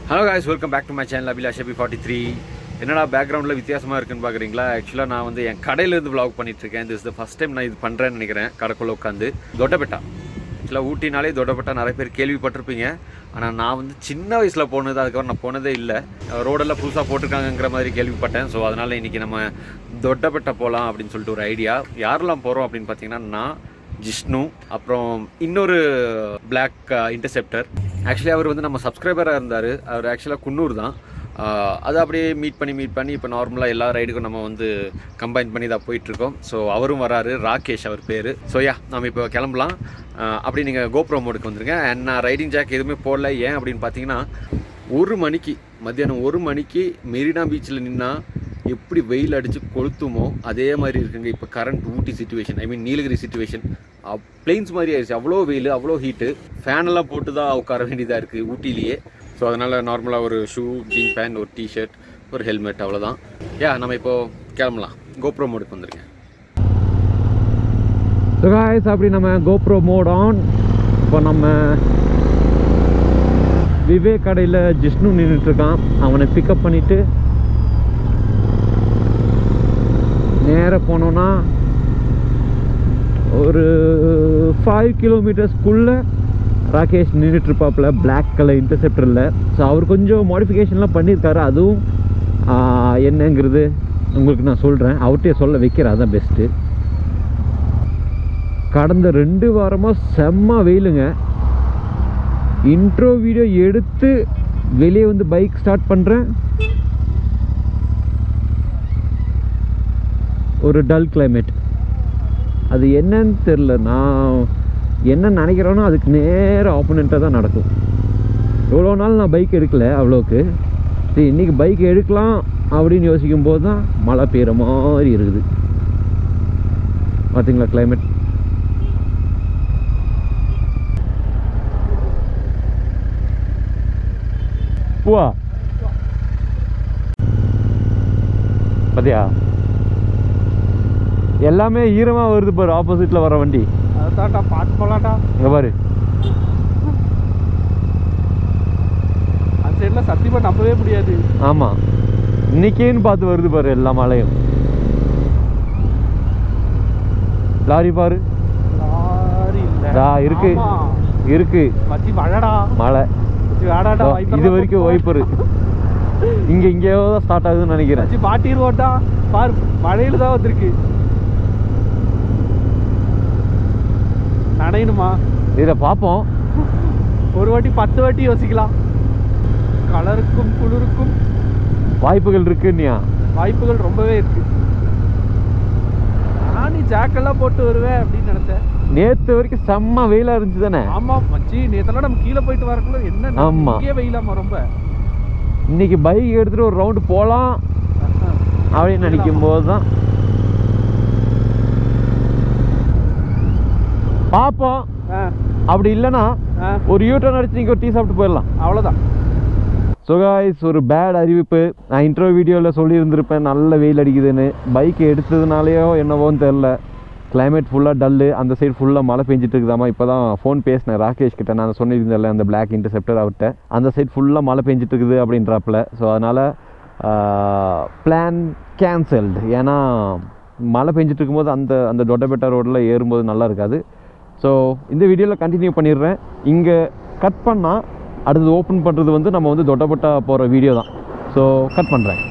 Hello guys, welcome back to my channel Abhilashabi43. என்னடா பேக்ரவுண்டில் வித்தியாசமாக இருக்குன்னு பார்க்குறீங்களா? ஆக்சுவலாக நான் வந்து என் கடையிலேருந்து vlog பண்ணிகிட்ருக்கேன். திஸ் த ஃபஸ்ட் டைம் நான் இது பண்ணுறேன்னு நினைக்கிறேன். கடைக்குள்ளே உட்காந்து தொட்டபெட்டா. ஆக்சுவலாக ஊட்டினாலே தொட்டபெட்டா நிறைய பேர் கேள்விப்பட்டிருப்பீங்க. ஆனால் நான் வந்து சின்ன வயசில் போனது, அதுக்கப்புறம் நான் போனதே இல்லை. ரோடெல்லாம் புதுசாக போட்டிருக்காங்கிற மாதிரி கேள்விப்பட்டேன். ஸோ அதனால் இன்றைக்கி நம்ம தொட்டபெட்டா போகலாம் அப்படின்னு சொல்லிட்டு ஒரு ஐடியா. யாரெல்லாம் போகிறோம் அப்படின்னு பார்த்தீங்கன்னா, நான், ஜிஷ்ணு, அப்புறம் இன்னொரு பிளாக் இன்டர்செப்டர். ஆக்சுவலி அவர் வந்து நம்ம சப்ஸ்கிரைபராக இருந்தார். அவர் ஆக்சுவலாக குன்னூர் தான். அதை அப்படியே மீட் பண்ணி இப்போ நார்மலாக எல்லா ரைடுக்கும் நம்ம வந்து கம்பைன் பண்ணி தான் போயிட்டுருக்கோம். ஸோ அவரும் வராரு, ராகேஷ் அவர் பேர். ஸோ நம்ம இப்போ கிளம்பலாம். அப்படி நீங்கள் கோப்ரோ மோடுக்கு வந்துருங்க. அண்ட் நான் ரைடிங் ஜாக் எதுவுமே போடல. ஏன் அப்படின்னு பார்த்தீங்கன்னா, மத்தியானம் 1 மணிக்கு மெரினா பீச்சில் நின்னா எப்படி வெயில் அடித்து கொளுத்துமோ அதே மாதிரி இருக்குங்க இப்போ current Ooty situation. I mean Nilgiri situation. Plains மாதிரி ஆயிடுச்சு. அவ்வளோ வெயில், அவ்வளோ ஹீட்டு. ஃபேனெல்லாம் போட்டு தான் உட்கார வேண்டியதாக இருக்குது ஊட்டிலேயே. ஸோ அதனால் நார்மலாக ஒரு ஷூ, ஜீன் பேண்ட், ஒரு டிஷர்ட், ஒரு ஹெல்மெட், அவ்வளோதான். நம்ம இப்போது கிளம்பலாம். கோப்ரோ மோடுக்கு வந்துருங்க. ஸோ காய்ஸ், அப்படி நம்ம கோப்ரோ மோட் ஆன். இப்போ நம்ம விவேக் கடையில் ஜிஷ்ணு நின்றுட்டுருக்கான். அவனை பிக்கப் பண்ணிவிட்டு நேராக போனோன்னா ஒரு 5 கிலோமீட்டர்ஸ்க்குள்ளே ராகேஷ் நின்றுட்டுருப்பாப்பில் பிளாக் கலர் இன்டர்செப்டரில். ஸோ அவர் கொஞ்சம் மாடிஃபிகேஷன்லாம் பண்ணியிருக்காரு. அதுவும் என்னங்கிறது உங்களுக்கு நான் சொல்கிறேன். அவர்கிட்டே சொல்ல வைக்கிறேன், அதுதான் பெஸ்ட்டு. கடந்த 2 வாரமாக செம்ம வெயிலுங்க. இன்ட்ரோ வீடியோ எடுத்து வெளியே வந்து பைக் ஸ்டார்ட் பண்ணுறேன். ஒரு டல் கிளைமேட். அது என்னன்னு தெரில. நான் என்ன நினைக்கிறேனோ அதுக்கு நேராக ஆப்போனண்ட்டாக தான் நடக்கும். இவ்வளோ நாள் நான் பைக் எடுக்கல அவ்வளோக்கு. சரி, இன்றைக்கி பைக் எடுக்கலாம் அப்படின்னு யோசிக்கும் போது தான் மழை பெய்கிற மாதிரி இருக்குது. பார்த்தீங்களா கிளைமேட்? பூவா பார்த்தியா, எல்லாமே ஈரமாக வருது பாரு. ஆப்போசிட்டில் வர வண்டி அதான்டா, பார்த்து போகலாம்டா. இங்கே பாரு, அந்த சைடில் சத்தியமாக நம்பவே முடியாது. ஆமாம், இன்னைக்கேன்னு பார்த்து வருது பாரு எல்லா மழையும். லாரி பாரு, லாரி இருக்கு இருக்கு. மழைடா, மழை. இது வரைக்கும் வைப்பரு. இங்கேயோ தான் ஸ்டார்ட் ஆகுதுன்னு நினைக்கிறேன். பாட்டிடுவோட்டா பாரு, மழையில தான் வந்திருக்கு. நனையணுமா? இதை பார்ப்போம். ஒரு வாட்டி 10 வாட்டி யோசிக்கலாம். கலருக்கும் குளிருக்கும் வாய்ப்புகள் இருக்குன்னியா? வாய்ப்புகள் ரொம்பவே இருக்கு. நீ ஜாக்கெல்லாம் போட்டு வருவேன் அப்படின்னு நினைச்சேன். நேற்று வரைக்கும் செம்ம வெயிலா இருந்துச்சு தானே? ஆமா மச்சி, நேற்றெல்லாம் நம்ம கீழே போயிட்டு வரக்குள்ள என்ன இங்கே வெயிலாமா ரொம்ப. இன்னைக்கு பைக் எடுத்துட்டு ஒரு ரவுண்டு போகலாம் அப்படின்னு நினைக்கும் போது தான் பார்ப்போம். அப்படி இல்லைன்னா ஒரு யூட்டர்ன் அடிச்சு நீங்கள் ஒரு டீ சாப்பிட்டு போயிடலாம், அவ்வளோதான். ஸோ காய்ஸ், ஒரு பேட் அறிவிப்பு. நான் இன்ட்ரோ வீடியோவில் சொல்லியிருந்திருப்பேன் நல்ல வெயில் அடிக்குதுன்னு. பைக் எடுத்ததுனாலேயோ என்னவோன்னு தெரில, கிளைமேட் ஃபுல்லாக டல்லு. அந்த சைடு ஃபுல்லாக மழை பெஞ்சிட்டு இருக்குதாமா. இப்போ தான் ஃபோன் பேசினேன் ராகேஷ் கிட்ட. நான் சொல்லியிருந்தேன்ல அந்த பிளாக் இன்டர்செப்டர் அவர்கிட்ட. அந்த சைடு ஃபுல்லாக மழை பெஞ்சிட்டு இருக்குது அப்படின்றாப்புல. ஸோ அதனால் பிளான் கேன்சல்டு. ஏன்னா மழை பெஞ்சிட்டு இருக்கும்போது அந்த தொட்டபெட்டா ரோடில் ஏறும்போது நல்லா இருக்காது. ஸோ இந்த வீடியோவில் கண்டினியூ பண்ணிடுறேன். இங்கே கட் பண்ணால் அடுத்தது ஓப்பன் பண்ணுறது வந்து நம்ம வந்து தொட்டபெட்டா போகிற வீடியோ தான். ஸோ கட் பண்ணுறேன்.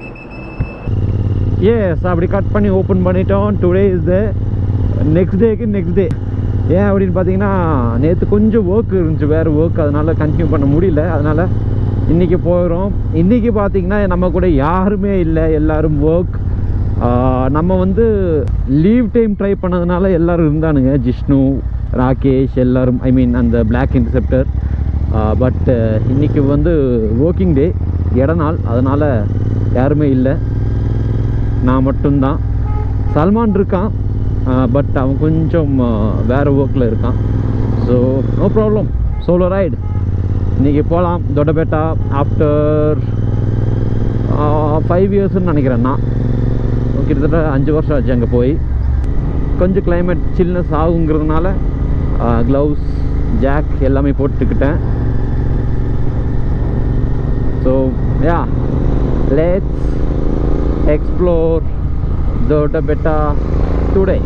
அப்படி கட் பண்ணி ஓப்பன் பண்ணிட்டோம். Today is the next day. ஏன் அப்படின்னு பார்த்தீங்கன்னா, நேற்று கொஞ்சம் ஒர்க் இருந்துச்சு, வேறு ஒர்க். அதனால் கண்டினியூ பண்ண முடியல. அதனால் இன்றைக்கி போகிறோம். இன்றைக்கி பார்த்திங்கன்னா நம்ம கூட யாருமே இல்லை, எல்லோரும் ஒர்க். நம்ம வந்து லீவ் டைம் ட்ரை பண்ணதுனால எல்லோரும் இருந்தானுங்க. ஜிஷ்ணு, ராகேஷ் எல்லோரும், ஐ மீன் அந்த பிளாக் இன்டர்செப்டர். பட் இன்றைக்கி வந்து ஒர்க்கிங் டே, இடநாள். அதனால் யாருமே இல்லை, நான் மட்டும்தான். சல்மான் இருக்கான், பட் அவன் கொஞ்சம் வேறு ஒர்க்கில் இருக்கான். So no problem, solo ride. இன்றைக்கி போகலாம் தொட்டபெட்டா. ஆஃப்டர் 5 இயர்ஸ்ன்னு நினைக்கிறேன். நான் கிட்டத்தட்ட 5 வருஷம் ஆச்சு அங்கே போய். கொஞ்சம் கிளைமேட் சில்னஸ் ஆகுங்கிறதுனால க்ளவுஸ், ஜாக் எல்லாமே போட்டுக்கிட்டேன். So yeah, let's explore Doddabetta today.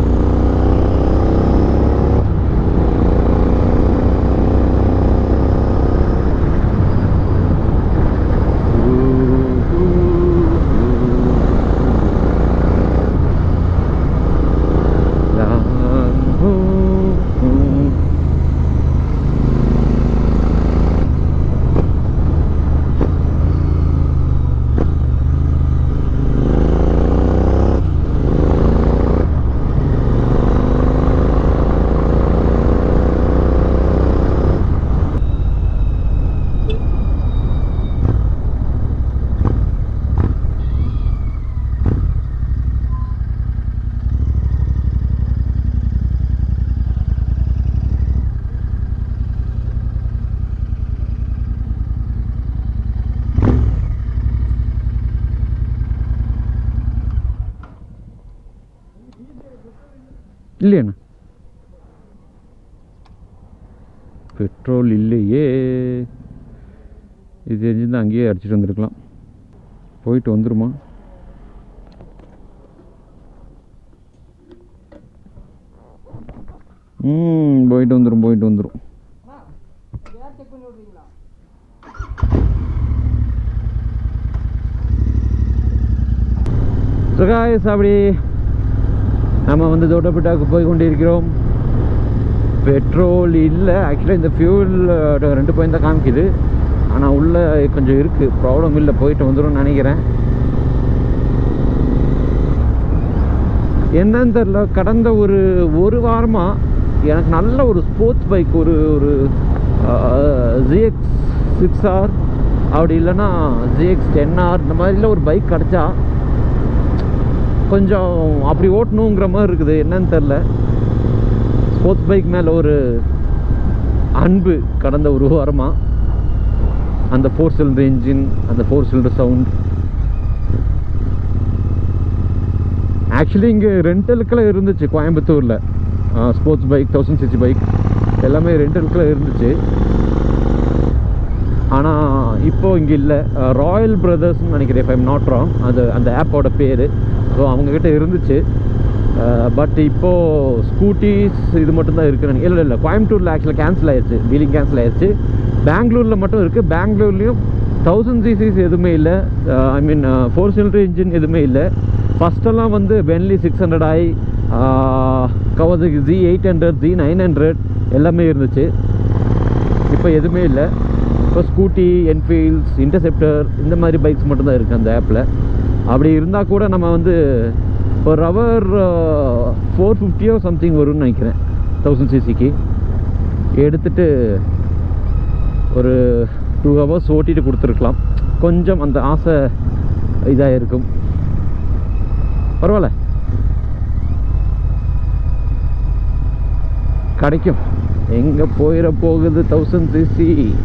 இல்லையண்ணா பெட்ரோல் இல்லையே. இது தெரிஞ்சிருந்தால் அங்கேயே அடிச்சிட்டு வந்துருக்கலாம். போயிட்டு வந்துருமா? போயிட்டு வந்துடும். So guys, அப்படி நம்ம வந்து தோட்டப்பட்டாவுக்கு போய் கொண்டிருக்கிறோம். பெட்ரோல் இல்லை. ஆக்சுவலாக இந்த ஃபியூல் 2 பாயிண்ட் தான் காமிக்குது. ஆனால் உள்ளே கொஞ்சம் இருக்குது, ப்ராப்ளம் இல்லை, போயிட்டு வந்துடும் நினைக்கிறேன். என்னன்னு தெரில, கடந்த ஒரு வாரமாக எனக்கு நல்ல ஒரு ஸ்போர்ட்ஸ் பைக், ஒரு ZX 6R அப்படி இல்லைன்னா ZX 10R இந்த மாதிரிலாம் ஒரு பைக் கிடச்சா கொஞ்சம் அப்படி ஓட்டணுங்கிற மாதிரி இருக்குது. என்னன்னு தெரில, ஸ்போர்ட்ஸ் பைக் மேலே ஒரு அன்பு கடந்த ஒரு வாரமாக. அந்த 4 சிலிண்டர் இன்ஜின், அந்த 4 சிலிண்டர் சவுண்ட். ஆக்சுவலி இங்கே ரெண்டலுக்கெல்லாம் இருந்துச்சு கோயம்புத்தூரில். ஸ்போர்ட்ஸ் பைக் 1000cc பைக் எல்லாமே ரெண்டலுக்கெல்லாம் இருந்துச்சு. ஆனால் இப்போது இங்கே இல்லை. ராயல் பிரதர்ஸ்ன்னு நினைக்கிறேன், if I'm not wrong, அது அந்த ஆப்போட பேர். ஸோ அவங்கக்கிட்ட இருந்துச்சு. பட் இப்போது ஸ்கூட்டிஸ் இது மட்டும்தான் இருக்குன்னு. இல்லை கோயம்புத்தூரில் ஆக்சுவலாக கேன்சல் ஆயிடுச்சு, டீலிங் கேன்சல் ஆயிடுச்சு. பெங்களூரில் மட்டும் இருக்குது. பெங்களூர்லேயும் 1000cc எதுவுமே இல்லை. ஐ மீன் 4 சிலிண்டர் இன்ஜின் எதுவுமே இல்லை. ஃபஸ்ட்டெல்லாம் வந்து பென்லி 600i, கவாசாகி Z800, Z900 எல்லாமே இருந்துச்சு. இப்போ எதுவுமே இல்லை. இப்போ ஸ்கூட்டி, என்ஃபீல்ட்ஸ், இன்டர்செப்டர் இந்த மாதிரி பைக்ஸ் மட்டும்தான் இருக்குது அந்த ஆப்பில். அப்படி இருந்தால் கூட நம்ம வந்து ஒரு ஹவர் 450 சம்திங் வரும்னு நினைக்கிறேன் 1000cc எடுத்துகிட்டு ஒரு 2 hours ஓட்டிகிட்டு கொடுத்துருக்கலாம். கொஞ்சம் அந்த ஆசை இதாக இருக்கும். பரவாயில்ல, கிடைக்கும். எங்கே போயிட போகுது 1000cc.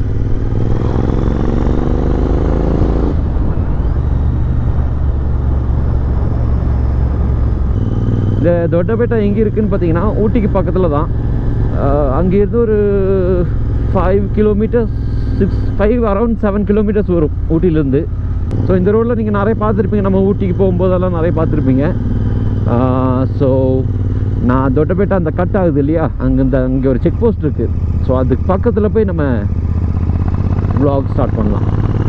இந்த தொட்டபெட்டா எங்கே இருக்குதுன்னு பார்த்தீங்கன்னா ஊட்டிக்கு பக்கத்தில் தான். அங்கேருந்து ஒரு 5 கிலோமீட்டர்ஸ், 5 அரௌண்ட் 7 கிலோமீட்டர்ஸ் வரும் ஊட்டியிலேருந்து. ஸோ இந்த ரோட்டில் நீங்கள் நிறைய பார்த்துருப்பீங்க, நம்ம ஊட்டிக்கு போகும்போதெல்லாம் நிறைய பார்த்துருப்பீங்க. ஸோ நான் தொட்டபெட்டா அந்த கட் ஆகுது இல்லையா, அங்கே ஒரு செக் போஸ்ட் இருக்குது. ஸோ அதுக்கு பக்கத்தில் போய் நம்ம vlog ஸ்டார்ட் பண்ணலாம்.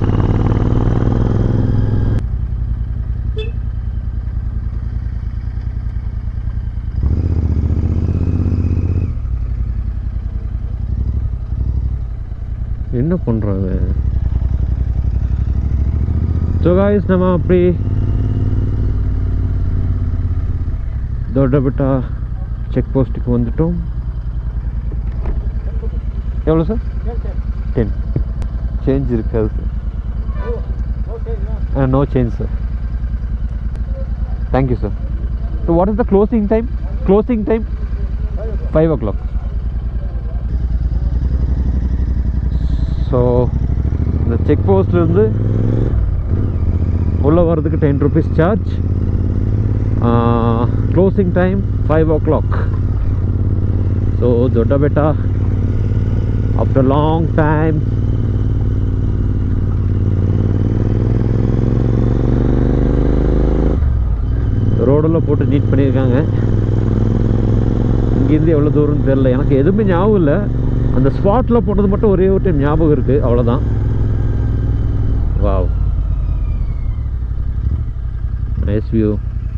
என்ன பண்ணுறாங்க? ஸோ காய்ஸ், நம்ம அப்படி தொட்டபெட்டா செக் போஸ்ட்டுக்கு வந்துட்டோம். எவ்வளோ சார்? 10. சேஞ்ச் இருக்காது sir. No change sir. Thank you sir. So what is the closing time? 5 o'clock. So இந்த செக் போஸ்ட்லேருந்து உள்ளே வர்றதுக்கு 10 rupees charge. Closing time 5 o'clock. So Doddabetta after long time ரோடெல்லாம் போட்டு நீட் பண்ணியிருக்காங்க. இங்கேருந்து எவ்வளோ தூரம்னு தெரில, எனக்கு எதுவுமே ஞாபகம் இல்லை. அந்த ஸ்பாட்டில் போனது மட்டும் ஒரே ஒரு டைம் ஞாபகம் இருக்குது, அவ்வளோதான். Wow, nice view.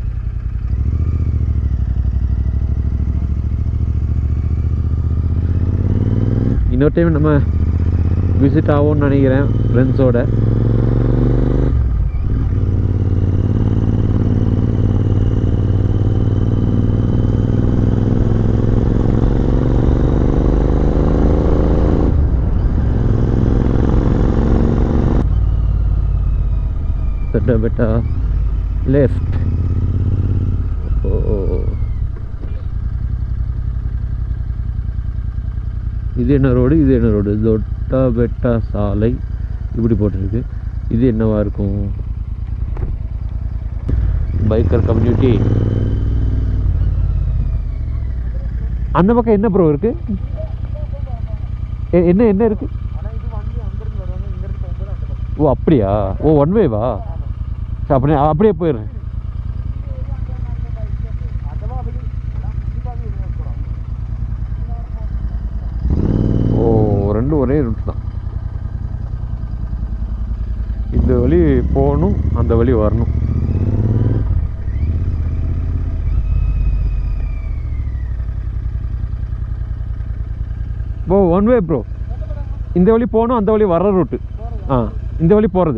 இன்னொரு டைம் நம்ம விசிட் ஆகும்னு நினைக்கிறேன் ஃப்ரெண்ட்ஸோட. Better left. இது என்ன ரோடு, இது என்ன ரோடு? தொட்டபெட்டா சாலை இப்படி போட்டிருக்கு. இது என்னவா இருக்கும்? Biker community. அந்த பக்கம் என்ன ப்ரோ இருக்கு? என்ன என்ன இருக்கு? ஓ அப்படியா? ஓ ஒன் வேவா? அப்படியே போயிடுறேன். ஓ ரெண்டும் ஒரே ரூட் தான். இந்த வழி போகணும், அந்த வழி வரணும். Oh one way bro. இந்த வழி போகணும், அந்த வழி வர்ற ரூட்டு. இந்த வழி போகிறது.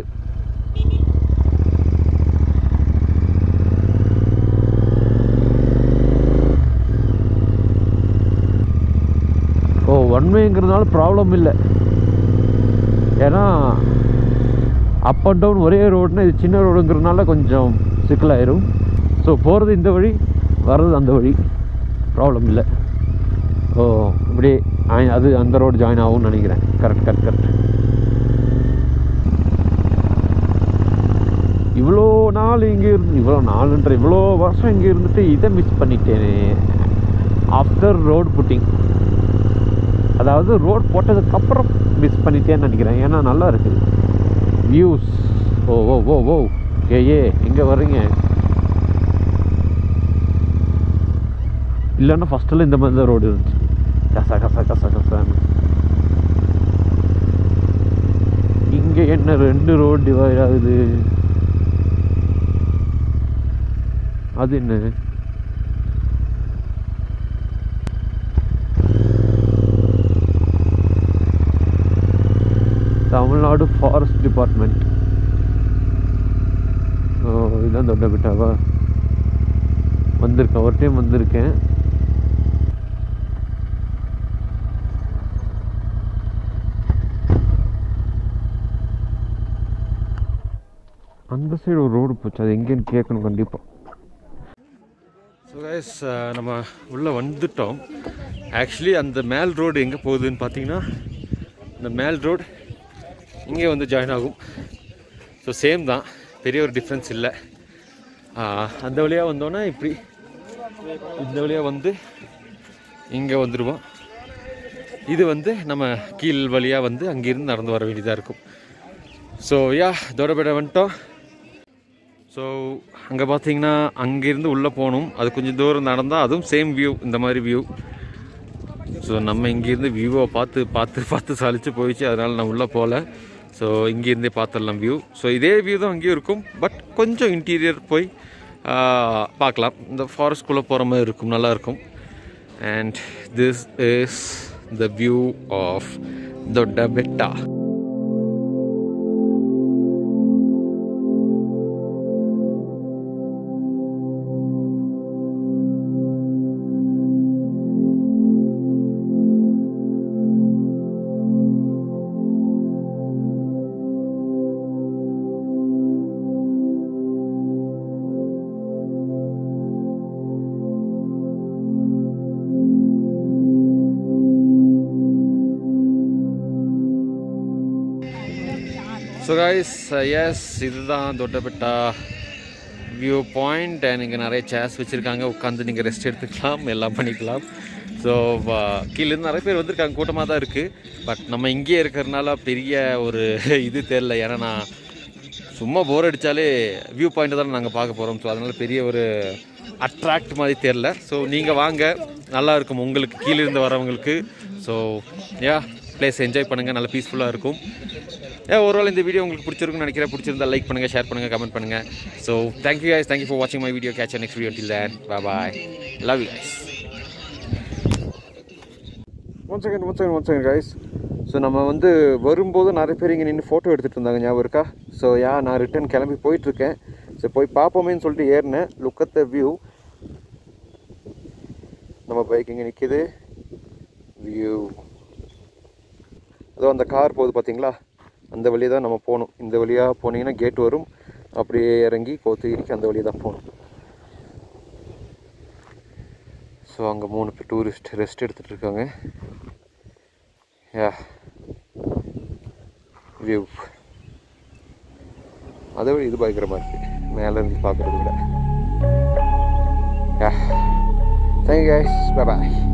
ஓ ஒன் வேங்கிறதுனால ப்ராப்ளம் இல்லை. ஏன்னா அப் அண்ட் டவுன் ஒரே ரோடுனா இது சின்ன ரோடுங்கிறதுனால கொஞ்சம் சிக்கலாயிரும். ஸோ போகிறது இந்த வழி, வர்றது அந்த வழி, ப்ராப்ளம் இல்லை. ஓ இப்படி அது அந்த ரோடு ஜாயின் ஆகும்னு நினைக்கிறேன். Correct correct correct. இவ்வளோ நாள் இங்கே இருந்து, இவ்வளோ வருஷம் இங்கே இருந்துட்டு இதை மிஸ் பண்ணிட்டேனே. ஆஃப்டர் ரோடு புட்டிங், அதாவது ரோட் போட்டதுக்கப்புறம் மிஸ் பண்ணிட்டேன்னு நினைக்கிறேன். ஏன்னா நல்லா இருக்குது வியூஸ். ஓ ஓ ஓ ஓ ஏ எங்கே வர்றீங்க? இல்லைன்னா ஃபஸ்ட்டில் இந்த மாதிரி தான் ரோடு இருந்துச்சு. கசா கசா கசா கசான்னு. இங்கே என்ன 2 ரோடு டிவைட் ஆகுது? அது என்ன? Tamil Nadu forest department. இதுதான் தொட்டபெட்டாவா? வந்திருக்கேன், ஒரு டைம் வந்திருக்கேன். அந்த சைடு ஒரு ரோடு போச்சு, அது எங்கேன்னு கேட்கணும் கண்டிப்பாக. ஸோ கைஸ் நம்ம உள்ளே வந்துட்டோம். ஆக்சுவலி அந்த மேல் ரோடு எங்கே போகுதுன்னு பார்த்தீங்கன்னா, இந்த மேல் ரோடு இங்கே வந்து ஜாயின் ஆகும். ஸோ சேம் தான், பெரிய ஒரு டிஃப்ரென்ஸ் இல்லை. அந்த வழியாக வந்தோன்னா இப்படி இந்த வழியாக வந்து இங்கே வந்துடுவோம். இது வந்து நம்ம கீழ் வழியாக வந்து அங்கேருந்து நடந்து வர வேண்டியதாக இருக்கும். ஸோ தொட்டபெட்டா வந்துட்டோம். ஸோ அங்கே பார்த்தீங்கன்னா அங்கேருந்து உள்ளே போகணும். அது கொஞ்சம் தூரம் நடந்தால் அதுவும் சேம் வியூ, இந்த மாதிரி வியூ. ஸோ நம்ம இங்கேருந்து வியூவை பார்த்து சலிச்சு போயிடுச்சு, அதனால் நான் உள்ளே போகல. ஸோ இங்கேருந்தே பார்த்துடலாம் வியூ. ஸோ இதே வியூ தான் அங்கேயும் இருக்கும், பட் கொஞ்சம் இன்டீரியர் போய் பார்க்கலாம். இந்த ஃபாரஸ்ட்குள்ளே போகிற மாதிரி இருக்கும், நல்லாயிருக்கும். And this is the view of Doddabetta. So guys yes, இதுதான் தொட்டபெட்டா வியூ பாயிண்ட். அண்ட் இங்கே நிறைய சேர்ஸ் வச்சுருக்காங்க, உட்காந்து நீங்கள் ரெஸ்ட் எடுத்துக்கலாம், எல்லாம் பண்ணிக்கலாம். ஸோ கீழேருந்து நிறைய பேர் வந்திருக்காங்க, கூட்டமாக தான் இருக்குது. பட் நம்ம இங்கேயே இருக்கிறதுனால பெரிய ஒரு இது தெரில. ஏன்னா நான் சும்மா போர் அடித்தாலே வியூ பாயிண்ட்டை தான் நாங்கள் பார்க்க போகிறோம். ஸோ அதனால் பெரிய ஒரு அட்ராக்ட் மாதிரி தெரில. ஸோ நீங்கள் வாங்க, நல்லாயிருக்கும் உங்களுக்கு கீழே இருந்து வரவங்களுக்கு. ஸோ பிளேஸ் என்ஜாய் பண்ணுங்கள், நல்லா பீஸ்ஃபுல்லாக இருக்கும். ஒருவேளை இந்த வீடியோ உங்களுக்கு பிடிச்சிருக்குன்னு நினைக்கிறேன். பிடிச்சிருந்தா லைக் பண்ணுங்கள், ஷேர் பண்ணுங்கள், கமெண்ட் பண்ணுங்கள். So thank you guys, thank you for வாட்சிங் my video. Catch next video. Till then bye bye, love you guys. One second guys. So நம்ம வந்து வரும்போது நிறைய பேர் இங்கே நின்று ஃபோட்டோ எடுத்துகிட்டு இருந்தாங்க, ஞாபகம் இருக்கா? ஸோ நான் ரிட்டன் கிளம்பி போயிட்டுருக்கேன். ஸோ போய் பார்ப்போமேன்னு சொல்லிட்டு ஏறினேன். Look at the view. நம்ம பைக் இங்கே நிற்கிது, வியூ. அதோ அந்த கார் போகுது பார்த்தீங்களா, அந்த வழியை தான் நம்ம போகணும். இந்த வழியாக போனீங்கன்னா கேட் வரும், அப்படியே இறங்கி கோத்தகிரிக்கு அந்த வழியை தான் போகணும். ஸோ அங்கே 3 பேர் டூரிஸ்ட் ரெஸ்ட் எடுத்துகிட்டு இருக்காங்க. வியூ அதை விட இது பயங்கரமாக இருக்குது, மேலேருந்து பார்க்குறத விட. Thank you guys, bye bye.